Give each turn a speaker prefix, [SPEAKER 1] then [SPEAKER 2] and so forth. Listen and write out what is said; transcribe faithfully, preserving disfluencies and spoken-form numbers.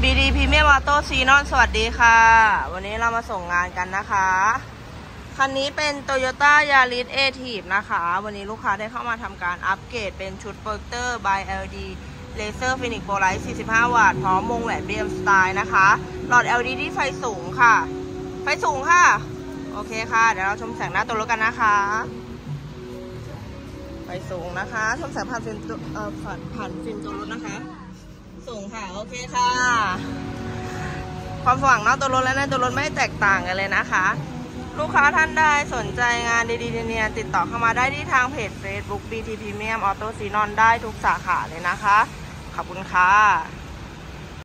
[SPEAKER 1] บี ดี Premium Auto Xenon สวัสดีค่ะวันนี้เรามาส่งงานกันนะคะคันนี้เป็น Toyota Yaris Active นะคะวันนี้ลูกค้าได้เข้ามาทำการอัปเกรดเป็นชุดโปรเจคเตอร์ by แอล อี ดี Laser Phoenix Pro Light สี่สิบห้า วัตต์พร้อมวงแหวน บี เอ็ม Style นะคะหลอด แอล อี ดี ไฟสูงค่ะไฟสูงค่ะโอเคค่ะเดี๋ยวเราชมแสงหน้าตัวรถกันนะคะไฟสูงนะคะชมแสงผ่านฟิล์มเอ่อผ่านผ่านฟิล์มตัวรถนะคะสูงค่ะโอเคค่ะความสว่างนอกตัวรถและในตัวรถไม่แตกต่างกันเลยนะคะลูกค้าท่านใดสนใจงานดีๆเนียนๆติดต่อเข้ามาได้ที่ทางเพจ Facebook บี ที Premium Auto Xenon ได้ทุกสาขาเลยนะคะขอบคุณค่ะ